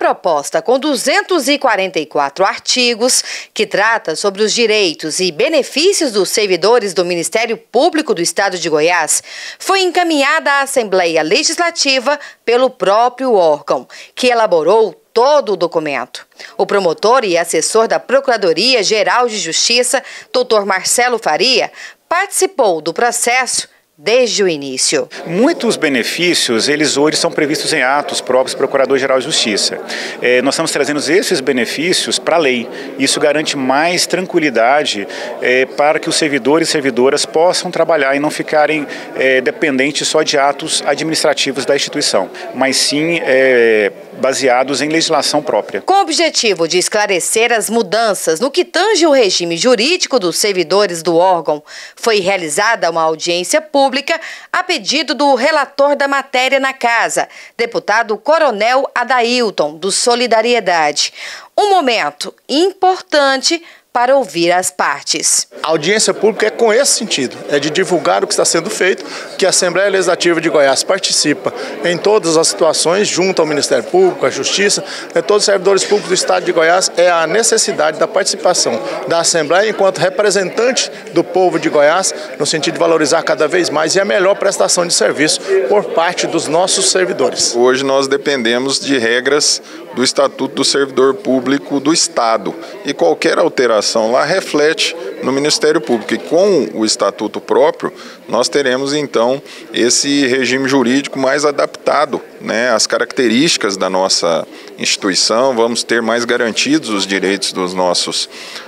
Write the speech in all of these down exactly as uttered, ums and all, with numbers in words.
proposta, com duzentos e quarenta e quatro artigos, que trata sobre os direitos e benefícios dos servidores do Ministério Público do Estado de Goiás, foi encaminhada à Assembleia Legislativa pelo próprio órgão, que elaborou todo o documento. O promotor e assessor da Procuradoria-Geral de Justiça, doutor Marcelo Faria, participou do processo desde o início. Muitos benefícios, eles hoje são previstos em atos próprios do Procurador-Geral de Justiça. É, nós estamos trazendo esses benefícios para a lei. Isso garante mais tranquilidade é, para que os servidores e servidoras possam trabalhar e não ficarem é, dependentes só de atos administrativos da instituição, mas sim é, baseados em legislação própria. Com o objetivo de esclarecer as mudanças no que tange o regime jurídico dos servidores do órgão, foi realizada uma audiência pública Pública a pedido do relator da matéria na Casa, deputado Coronel Adailton, do Solidariedade. Um momento importante para ouvir as partes. A audiência pública é com esse sentido, é de divulgar o que está sendo feito, que a Assembleia Legislativa de Goiás participa em todas as situações, junto ao Ministério Público, à Justiça, e todos os servidores públicos do Estado de Goiás, é a necessidade da participação da Assembleia enquanto representante do povo de Goiás, no sentido de valorizar cada vez mais e a melhor prestação de serviço por parte dos nossos servidores. Hoje nós dependemos de regras do Estatuto do Servidor Público do Estado e qualquer alteração lá reflete no Ministério Público. E com o Estatuto próprio, nós teremos então esse regime jurídico mais adaptado, né, às características da nossa instituição, vamos ter mais garantidos os direitos dos nossos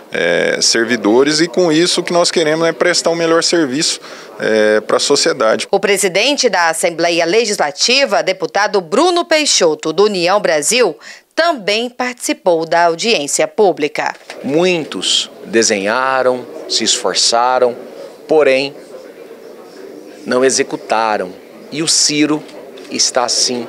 é, servidores e com isso o que nós queremos é prestar um melhor serviço é, para a sociedade. O presidente da Assembleia Legislativa, deputado Bruno Peixoto, do União Brasil, também participou da audiência pública. Muitos desenharam, se esforçaram, porém não executaram. E o Ciro está sim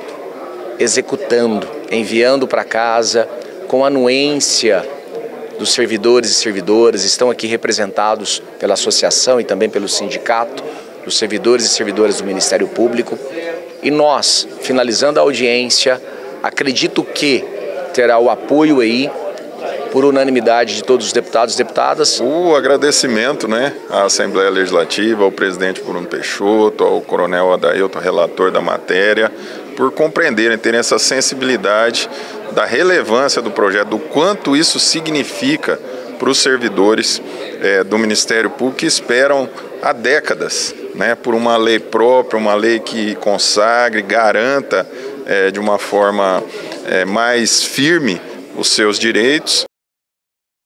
executando, enviando para casa com anuência dos servidores e servidoras, estão aqui representados pela associação e também pelo sindicato dos servidores e servidoras do Ministério Público. E nós, finalizando a audiência, acredito que terá o apoio aí, por unanimidade de todos os deputados e deputadas. O agradecimento, né, à Assembleia Legislativa, ao presidente Bruno Peixoto, ao coronel Adailton, relator da matéria, por compreenderem, terem essa sensibilidade da relevância do projeto, do quanto isso significa para os servidores é, do Ministério Público que esperam há décadas, né, por uma lei própria, uma lei que consagre, garanta é, de uma forma é, mais firme os seus direitos.